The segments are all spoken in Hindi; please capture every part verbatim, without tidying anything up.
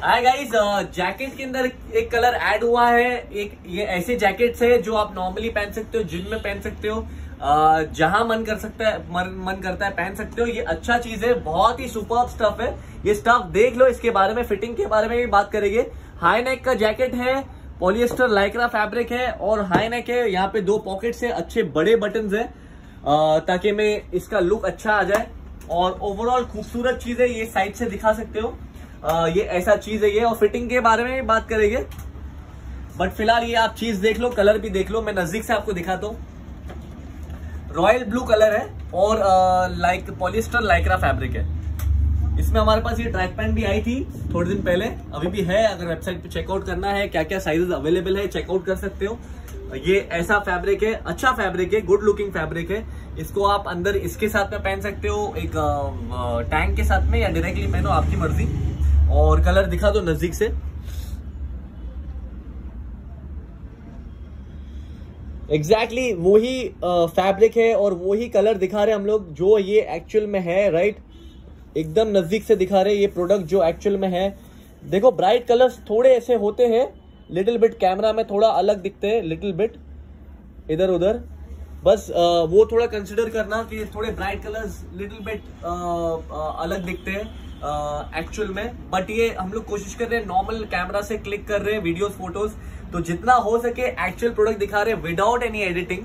हाय गाइस, जैकेट के अंदर एक कलर ऐड हुआ है। एक ये ऐसे जैकेट्स है जो आप नॉर्मली पहन सकते हो, जिम में पहन सकते हो, uh, जहां मन कर सकता है मन, मन करता है पहन सकते हो। ये अच्छा चीज है, बहुत ही सुपर्ब स्टफ है। ये स्टफ देख लो, इसके बारे में, फिटिंग के बारे में भी बात करेंगे। हाई नेक का जैकेट है, पॉलिएस्टर लाइक्रा फैब्रिक है और हाई नेक है। यहाँ पे दो पॉकेट्स है, अच्छे बड़े बटन्स है ताकि मैं इसका लुक अच्छा आ जाए और ओवरऑल खूबसूरत चीज है। ये साइड से दिखा सकते हो, आ, ये ऐसा चीज है ये। और फिटिंग के बारे में भी बात करेंगे, बट फिलहाल ये आप चीज देख लो, कलर भी देख लो। मैं नजदीक से आपको दिखाता हूँ। रॉयल ब्लू कलर है और लाइक पॉलिएस्टर लाइक्रा फैब्रिक है। इसमें हमारे पास ये ट्रैक पैंट भी आई थी थोड़े दिन पहले, अभी भी है। अगर वेबसाइट पे चेकआउट करना है क्या क्या साइजेस अवेलेबल है, चेकआउट कर सकते हो। ये ऐसा फैब्रिक है, अच्छा फैब्रिक है, गुड लुकिंग फैब्रिक है। इसको आप अंदर इसके साथ में पहन सकते हो, एक टैंक के साथ में, या डायरेक्टली पहनो, आपकी मर्जी। और कलर दिखा दो नजदीक से। एग्जैक्टली exactly वही फैब्रिक है और वही कलर दिखा रहे हम लोग जो ये एक्चुअल में है, राइट। एकदम नजदीक से दिखा रहे ये प्रोडक्ट जो एक्चुअल में है। देखो, ब्राइट कलर्स थोड़े ऐसे होते हैं, लिटिल बिट कैमरा में थोड़ा अलग दिखते हैं, लिटिल बिट इधर उधर। बस आ, वो थोड़ा कंसिडर करना कि थोड़े ब्राइट कलर्स लिटिल बिट अलग दिखते हैं एक्चुअल में। बट ये हम लोग कोशिश कर रहे हैं, नॉर्मल कैमरा से क्लिक कर रहे हैं वीडियोस फोटोज, तो जितना हो सके एक्चुअल प्रोडक्ट दिखा रहे हैं विदाउट एनी एडिटिंग।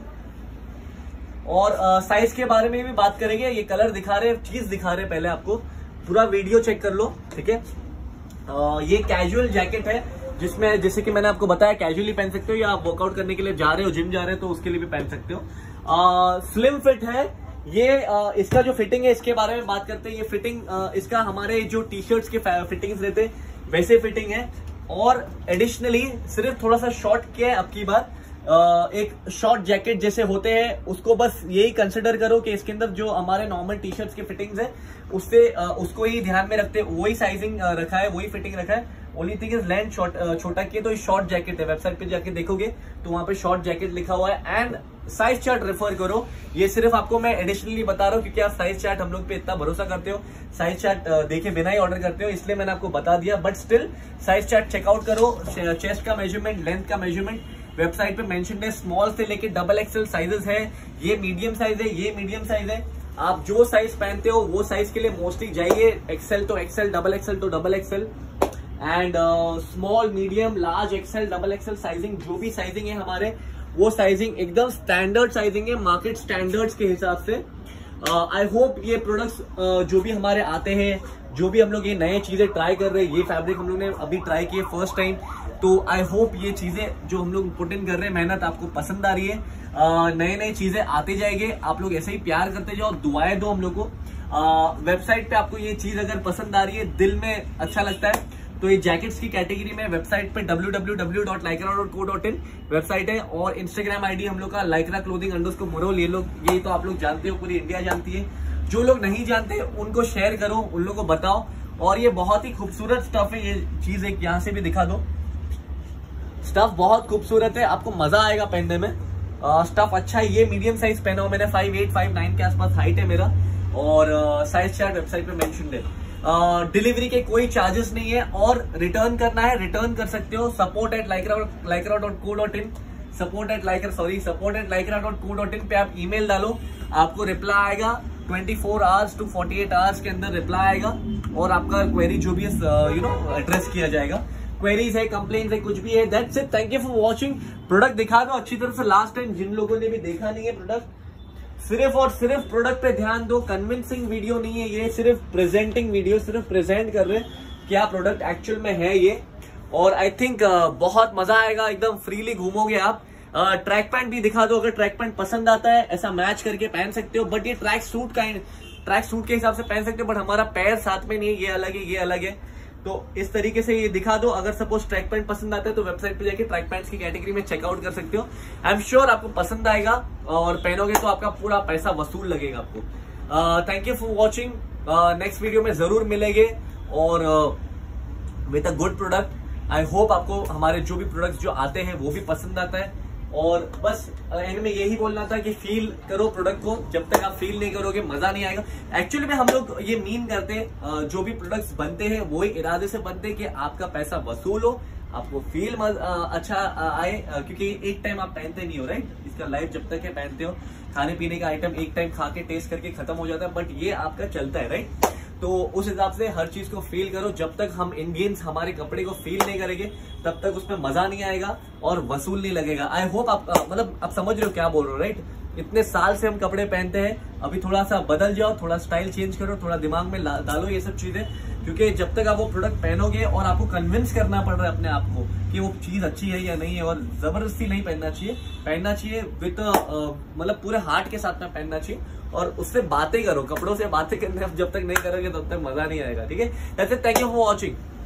और साइज के बारे में भी बात करेंगे। ये कलर दिखा रहे हैं, चीज दिखा रहे हैं, पहले आपको पूरा वीडियो चेक कर लो, ठीक है। ये कैजुअल जैकेट है जिसमें, जैसे कि मैंने आपको बताया, कैजुअली पहन सकते हो या आप वर्कआउट करने के लिए जा रहे हो, जिम जा रहे हो, तो उसके लिए भी पहन सकते हो। स्लिम फिट है ये। आ, इसका जो फिटिंग है इसके बारे में बात करते हैं। ये फिटिंग आ, इसका हमारे जो टी शर्ट्स के फिटिंग्स रहते हैं वैसे फिटिंग है। और एडिशनली सिर्फ थोड़ा सा शॉर्ट किया है अब की बार। आ, एक शॉर्ट जैकेट जैसे होते हैं उसको बस यही कंसिडर करो कि इसके अंदर जो हमारे नॉर्मल टी शर्ट्स के फिटिंग्स है उससे आ, उसको ही ध्यान में रखते वही साइजिंग रखा है, वही फिटिंग रखा है। ओनली थिंग इज लेंथ छोटा की है, तो ये शॉर्ट जैकेट है। वेबसाइट पे जाके देखोगे तो वहां पे शॉर्ट जैकेट लिखा हुआ है। एंड साइज चार्ट रेफर करो। ये सिर्फ आपको मैं एडिशनली बता रहा हूँ क्योंकि आप साइज चार्ट हम लोग पे इतना भरोसा करते हो, साइज चार्ट देखे बिना ही ऑर्डर करते हो, इसलिए मैंने आपको बता दिया। But still size chart check out करो। चेस्ट का मेजरमेंट, लेंथ का मेजरमेंट वेबसाइट पे मेंशन है। स्मॉल से लेके डबल एक्सएल साइजेस है। ये मीडियम साइज है, ये मीडियम साइज है। आप जो साइज पहनते हो वो साइज के लिए मोस्टली जाइए। एक्सएल तो एक्सएल, डबल एक्सएल तो double XL, and small, medium, large, XL, double XL sizing, जो भी साइजिंग है हमारे, वो साइजिंग एकदम स्टैंडर्ड साइजिंग है, मार्केट स्टैंडर्ड्स के हिसाब से। आई uh, होप ये प्रोडक्ट्स uh, जो भी हमारे आते हैं, जो भी हम लोग ये नए चीजें ट्राई कर रहे हैं, ये फैब्रिक हम लोग ने अभी ट्राई किए फर्स्ट टाइम, तो आई होप ये चीजें जो हम लोग पुट इन कर रहे हैं, मेहनत आपको पसंद आ रही है। नए नए चीजें आते जाएंगे, आप लोग ऐसे ही प्यार करते जाओ, दुआएं दो हम लोग को। वेबसाइट uh, पे आपको ये चीज अगर पसंद आ रही है, दिल में अच्छा लगता है, तो ये जैकेट्स की कैटेगरी में वेबसाइट पे W W W dot Lycra dot co dot in website है। और इंस्टाग्राम आईडी हम लोग का लाइक्रा क्लोथिंग अंडरस्कोर मोरोल। ये लोग, ये तो आप लोग जानते हो, पूरी इंडिया जानती है। जो लोग नहीं जानते उनको शेयर करो, उन लोगों को बताओ। और ये बहुत ही खूबसूरत स्टफ है। ये चीज एक यहाँ से भी दिखा दो, स्टफ बहुत खूबसूरत है, आपको मजा आएगा पहनने में। स्टफ अच्छा है। ये मीडियम साइज पहना हो मैंने, फाइव एट फाइव नाइन के आसपास हाइट है मेरा। और साइज चार्ट वेबसाइट पे मेंशन है। डिलीवरी uh, के कोई चार्जेस नहीं है। और रिटर्न करना है, रिटर्न कर सकते हो। Support at Lycra Lycra dot co dot in support at Lycra sorry support at Lycra dot co dot in पे आप ईमेल डालो, आपको रिप्लाई आएगा। Twenty four hours to forty eight hours के अंदर रिप्लाई आएगा और आपका क्वेरी जो भी है यू नो एड्रेस किया जाएगा। क्वेरीज है, कंप्लेंट है, कुछ भी है, that's it. Thank you for watching. Product दिखा दो अच्छी तरह से लास्ट टाइम, जिन लोगों ने भी देखा नहीं है प्रोडक्ट। सिर्फ और सिर्फ प्रोडक्ट पे ध्यान दो। कन्विंसिंग वीडियो नहीं है ये, सिर्फ प्रेजेंटिंग वीडियो, सिर्फ प्रेजेंट कर रहे हैं क्या प्रोडक्ट एक्चुअल में है ये। और आई थिंक uh, बहुत मजा आएगा, एकदम फ्रीली घूमोगे आप। ट्रैक uh, पैंट भी दिखा दो, अगर ट्रैक पैंट पसंद आता है ऐसा मैच करके पहन सकते हो। बट ये ट्रैक सूट का ट्रैक सूट के हिसाब से पहन सकते हो, बट हमारा पैर साथ में नहीं है, ये अलग है, ये अलग है। तो इस तरीके से ये दिखा दो। अगर सपोज ट्रैक पैंट पसंद आता है तो वेबसाइट पे जाके ट्रैक पैंट्स की कैटेगरी में चेकआउट कर सकते हो। आई एम श्योर आपको पसंद आएगा और पहनोगे तो आपका पूरा पैसा वसूल लगेगा आपको। Thank you for watching. Next video में जरूर मिलेंगे और with a good product. I hope आपको हमारे जो भी प्रोडक्ट्स जो आते हैं वो भी पसंद आता है। और बस एंड में यही बोलना था कि फील करो प्रोडक्ट को, जब तक आप फील नहीं करोगे मजा नहीं आएगा। एक्चुअली में हम लोग ये मीन करते हैं, जो भी प्रोडक्ट्स बनते हैं वो ही इरादे से बनते हैं कि आपका पैसा वसूल हो, आपको फील अच्छा आए, क्योंकि एक टाइम आप पहनते नहीं हो राइट, इसका लाइफ जब तक है पहनते हो। खाने पीने का आइटम एक टाइम खा के टेस्ट करके खत्म हो जाता है, बट ये आपका चलता है राइट। तो उस हिसाब से हर चीज को फील करो, जब तक हम इंडियंस हमारे कपड़े को फील नहीं करेंगे तब तक उसमें मजा नहीं आएगा और वसूल नहीं लगेगा। आई होप आप मतलब आप समझ रहे हो क्या बोल रहे हो राइट। इतने साल से हम कपड़े पहनते हैं, अभी थोड़ा सा बदल जाओ, थोड़ा स्टाइल चेंज करो, थोड़ा दिमाग में डालो ये सब चीजें, क्योंकि जब तक आप वो प्रोडक्ट पहनोगे और आपको कन्विंस करना पड़ रहा है अपने आप को कि वो चीज अच्छी है या नहीं है, और जबरदस्ती नहीं पहनना चाहिए, पहनना चाहिए विद मतलब पूरे हार्ट के साथ में पहनना चाहिए, और उससे बातें करो, कपड़ों से बातें करने जब तक नहीं करोगे तब तक मजा नहीं आएगा। ठीक है, that's it, thank you for watching.